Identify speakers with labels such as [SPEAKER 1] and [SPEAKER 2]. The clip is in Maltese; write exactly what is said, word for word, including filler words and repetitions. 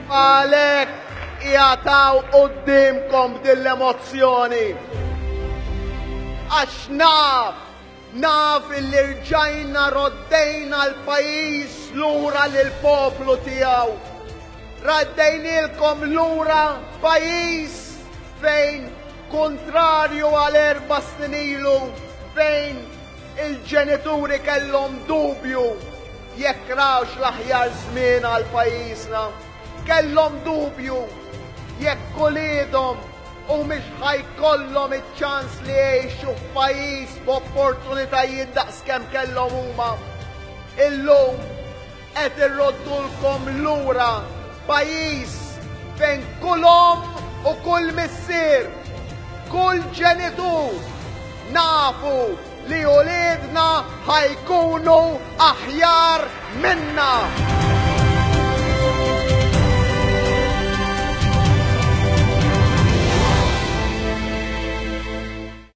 [SPEAKER 1] Għalek jgħataw qoddimkom dil-emozzjoni. Għax naf, naf illi rġajna roddejna l-pajis lura l-poplu tijaw. Raddejnilkom lura pajis fejn kontrarju għal erba snin ilu, fejn il-ġenituri kellhom dubju jekk rawx l-aħjar żmien għal pajjiżna. Kellhom dubju jekk kulidhom u mhix ħajkollhom iċ-ċans li jgħixu f'pajjiż b'opportunitajiet daqskemm kellhom huma. Illum qed irroddulkom lura pajjiż fejn kull omm u kull missier, kull ġenitur nafu li uliedna ħajkunu aħjar minna.